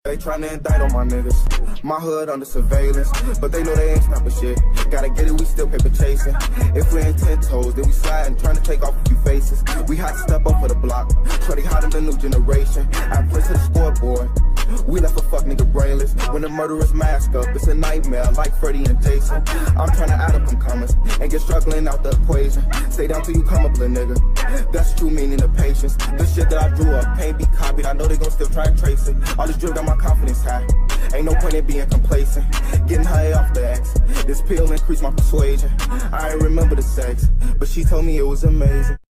They tryna indict on my niggas. My hood under surveillance, but they know they ain't stopping shit. Gotta get it, we still paper chasing. If we ain't 10 toes, then we sliding, trying to take off a few faces. We hot to step up for the block. Shorty hot in the new generation. I play to the scoreboard. We left a fuck nigga brainless. When the murderers mask up, it's a nightmare like Freddy and Jason. I'm trying to add up them commas and get struggling out the equation. Stay down till you come up, little nigga. That's true meaning of patience. The shit that I drew up can't be copied. I know they gon' still try and trace it. All this drip got my confidence high. Ain't no point in being complacent. Getting high off the X. This pill increased my persuasion. I ain't remember the sex, but she told me it was amazing.